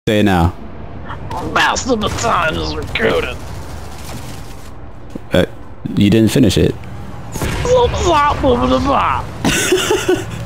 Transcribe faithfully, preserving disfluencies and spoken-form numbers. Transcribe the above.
Say it now. Master Battalion is recruited. Uh, you didn't finish it. Blah, blah, blah, blah, blah.